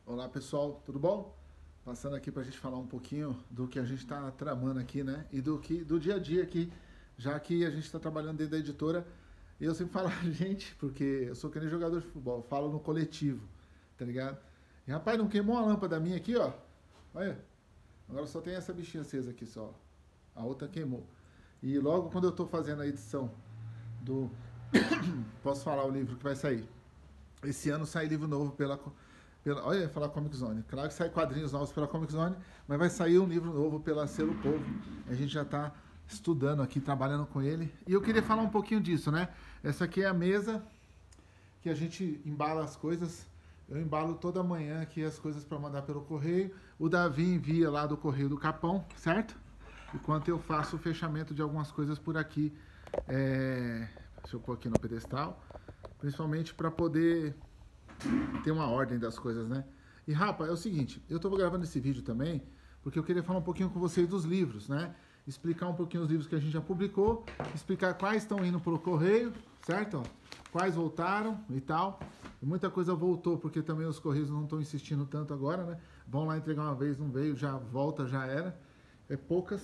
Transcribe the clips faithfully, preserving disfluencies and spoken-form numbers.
Olá pessoal, tudo bom? Passando aqui para a gente falar um pouquinho do que a gente está tramando aqui, né? E do que do dia a dia aqui, já que a gente está trabalhando dentro da editora. E eu sempre falo a gente, porque eu sou que nem jogador de futebol, eu falo no coletivo, tá ligado? E rapaz, não queimou a lâmpada minha aqui, ó. Olha, agora só tem essa bichinha acesa aqui só. A outra queimou. E logo quando eu estou fazendo a edição do. Posso falar o livro que vai sair? Esse ano sai livro novo pela, pela. Olha, falar Comic Zone. Claro que sai quadrinhos novos pela Comic Zone, mas vai sair um livro novo pela Selo Povo. A gente já está estudando aqui, trabalhando com ele. E eu queria falar um pouquinho disso, né? Essa aqui é a mesa que a gente embala as coisas. Eu embalo toda manhã aqui as coisas para mandar pelo correio. O Davi envia lá do correio do Capão, certo? Enquanto eu faço o fechamento de algumas coisas por aqui. É... Deixa eu pôr aqui no pedestal. Principalmente para poder ter uma ordem das coisas, né? E, Rapa, é o seguinte, eu estou gravando esse vídeo também porque eu queria falar um pouquinho com vocês dos livros, né? Explicar um pouquinho os livros que a gente já publicou, explicar quais estão indo pelo correio, certo? Ó, quais voltaram e tal. E muita coisa voltou, porque também os correios não estão insistindo tanto agora, né? Vão lá entregar uma vez, não veio, já volta, já era. É poucas.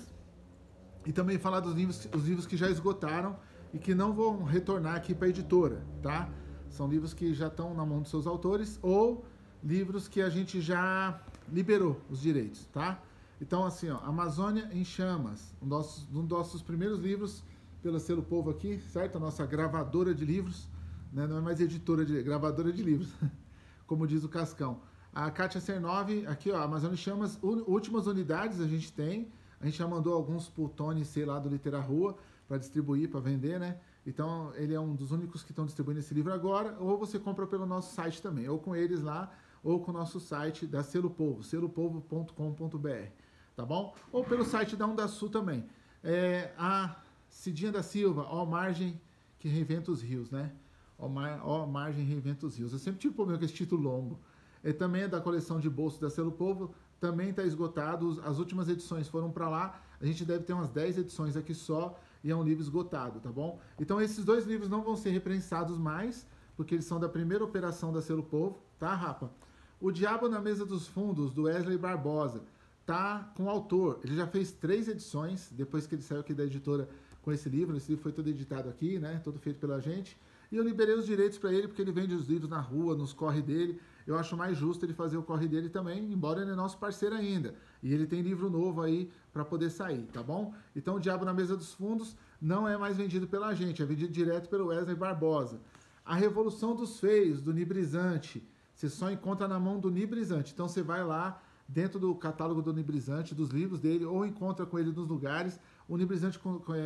E também falar dos livros, os livros que já esgotaram e que não vão retornar aqui para a editora, tá? São livros que já estão na mão dos seus autores ou livros que a gente já liberou os direitos, tá? Então, assim, ó, Amazônia em Chamas, um dos nossos, um dos nossos primeiros livros pela Selo Povo aqui, certo? A nossa gravadora de livros, né? Não é mais editora de gravadora de livros, como diz o Cascão. A Kátia Cernove, aqui, ó, Amazônia em Chamas, últimas unidades a gente tem. A gente já mandou alguns pro Tony C lá do Litera Rua para distribuir, para vender, né? Então, ele é um dos únicos que estão distribuindo esse livro agora, ou você compra pelo nosso site também, ou com eles lá, ou com o nosso site da Selo Povo, selo povo ponto com ponto br, tá bom? Ou pelo site da Undasul também. É, a Cidinha da Silva, ó margem que reinventa os rios, né? Ó, mar, ó margem reinventa os rios. Eu sempre tive problema com esse título longo. É, também é da coleção de bolsos da Selo Povo, também está esgotado, as últimas edições foram para lá, a gente deve ter umas dez edições aqui só, e é um livro esgotado, tá bom? Então esses dois livros não vão ser reprensados mais, porque eles são da primeira operação da Selo Povo, tá, Rapa? O Diabo na Mesa dos Fundos, do Wesley Barbosa, tá com o autor, ele já fez três edições, depois que ele saiu aqui da editora com esse livro, esse livro foi todo editado aqui, né, todo feito pela gente, e eu liberei os direitos para ele, porque ele vende os livros na rua, nos corre dele. Eu acho mais justo ele fazer o corre dele também, embora ele é nosso parceiro ainda. E ele tem livro novo aí para poder sair, tá bom? Então o Diabo na Mesa dos Fundos não é mais vendido pela gente, é vendido direto pelo Wesley Barbosa. A Revolução dos Feios, do Nibrizante, você só encontra na mão do Nibrizante. Então você vai lá dentro do catálogo do Nibrizante, dos livros dele, ou encontra com ele nos lugares. O Nibrizante,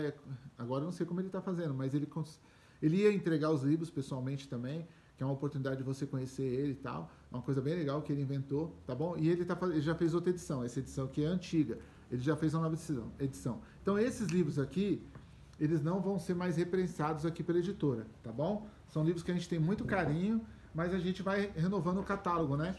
agora eu não sei como ele está fazendo, mas ele... Ele ia entregar os livros pessoalmente também, que é uma oportunidade de você conhecer ele e tal. Uma coisa bem legal que ele inventou, tá bom? E ele, tá, ele já fez outra edição, essa edição aqui é antiga. Ele já fez uma nova edição. Então, esses livros aqui, eles não vão ser mais reprensados aqui pela editora, tá bom? São livros que a gente tem muito carinho, mas a gente vai renovando o catálogo, né?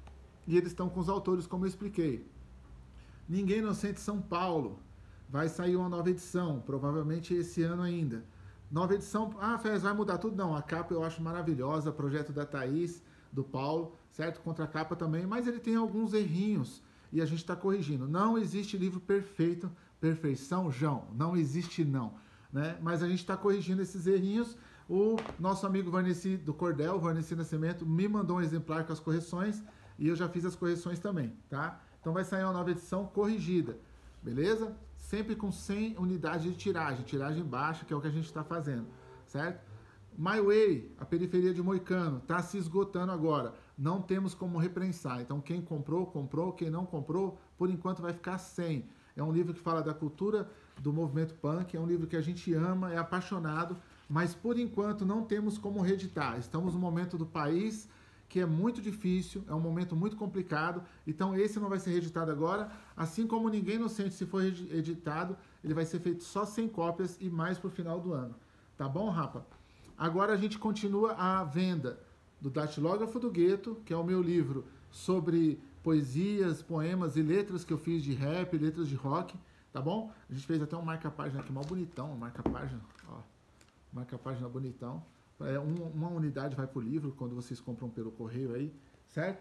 E eles estão com os autores, como eu expliquei. Ninguém Inocente São Paulo. Vai sair uma nova edição, provavelmente esse ano ainda. Nova edição, ah, Fez, vai mudar tudo? Não, a capa eu acho maravilhosa, projeto da Thaís, do Paulo, certo? Contra a capa também, mas ele tem alguns errinhos e a gente está corrigindo. Não existe livro perfeito, perfeição, João, não existe não, né? Mas a gente está corrigindo esses errinhos. O nosso amigo Varnesi do Cordel, Varnesi Nascimento, me mandou um exemplar com as correções e eu já fiz as correções também, tá? Então vai sair uma nova edição corrigida, beleza? Sempre com cem unidades de tiragem, tiragem baixa, que é o que a gente está fazendo, certo? My Way, a periferia de Moicano, está se esgotando agora. Não temos como reprensar. Então, quem comprou, comprou. Quem não comprou, por enquanto vai ficar sem. É um livro que fala da cultura do movimento punk, é um livro que a gente ama, é apaixonado, mas por enquanto não temos como reeditar. Estamos no momento do país que é muito difícil, é um momento muito complicado, então esse não vai ser reeditado agora, assim como Ninguém Inocente, se for editado, ele vai ser feito só cem cópias e mais pro final do ano. Tá bom, Rapa? Agora a gente continua a venda do Datilógrafo do Gueto, que é o meu livro sobre poesias, poemas e letras que eu fiz de rap, letras de rock, tá bom? A gente fez até um marca-página aqui, mal bonitão, um marca-página, ó, marca-página bonitão. É, uma unidade vai pro livro quando vocês compram pelo correio aí, certo?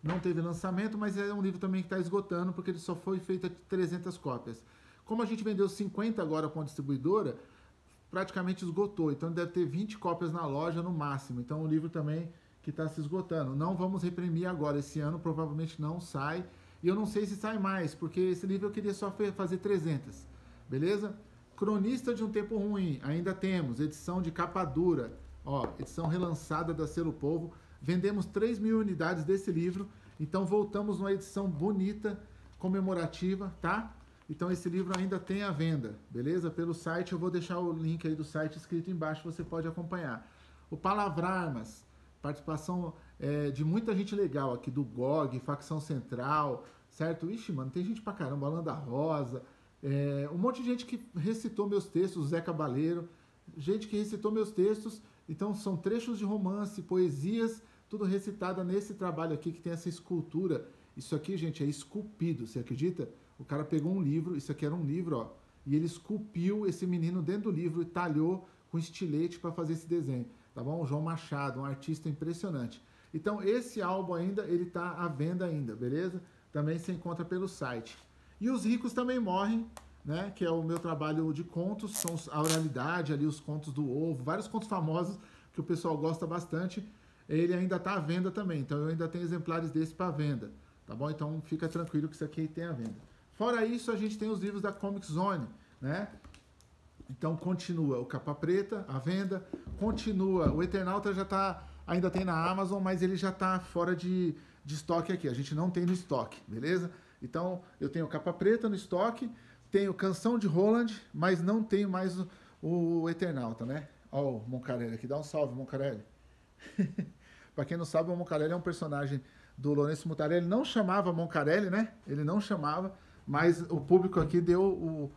não teve lançamento, mas é um livro também que está esgotando, porque ele só foi feito trezentas cópias. Como a gente vendeu cinquenta agora com a distribuidora, praticamente esgotou. Então deve ter vinte cópias na loja no máximo. Então o livro também que está se esgotando. Não vamos reprimir agora. Esse ano provavelmente não sai. E eu não sei se sai mais, porque esse livro eu queria só fazer trezentas. Beleza? Cronista de um Tempo Ruim. Ainda temos. Edição de capa dura. Ó, edição relançada da Selo Povo. Vendemos três mil unidades desse livro. Então voltamos numa edição bonita, comemorativa, tá? Então esse livro ainda tem à venda, beleza? Pelo site, eu vou deixar o link aí do site escrito embaixo, você pode acompanhar. O Palavrarmas, participação é, de muita gente legal aqui, do G O G, Facção Central, certo? Ixi, mano, tem gente pra caramba, Holanda Rosa, é, um monte de gente que recitou meus textos, o Zé Cabaleiro, gente que recitou meus textos, então são trechos de romance, poesias, tudo recitada nesse trabalho aqui, que tem essa escultura. Isso aqui, gente, é esculpido, você acredita? O cara pegou um livro, isso aqui era um livro, ó, e ele esculpiu esse menino dentro do livro e talhou com estilete para fazer esse desenho, tá bom? O João Machado, um artista impressionante. Então, esse álbum ainda, ele tá à venda ainda, beleza? Também se encontra pelo site. E Os Ricos Também Morrem, né? Que é o meu trabalho de contos, são a oralidade ali, os contos do ovo, vários contos famosos que o pessoal gosta bastante. Ele ainda tá à venda também, então eu ainda tenho exemplares desse para venda, tá bom? Então, fica tranquilo que isso aqui tem à venda. Fora isso, a gente tem os livros da Comic Zone, né? Então, continua o Capa Preta, à venda. Continua, o Eternauta já tá, ainda tem na Amazon, mas ele já tá fora de, de estoque aqui. A gente não tem no estoque, beleza? Então, eu tenho Capa Preta no estoque, tenho Canção de Roland, mas não tenho mais o, o Eternauta, né? Ó o Moncarelli aqui, dá um salve, Moncarelli. Para quem não sabe, o Moncarelli é um personagem do Lourenço Mutarelli. Ele não chamava Moncarelli, né? Ele não chamava, mas o público aqui deu o,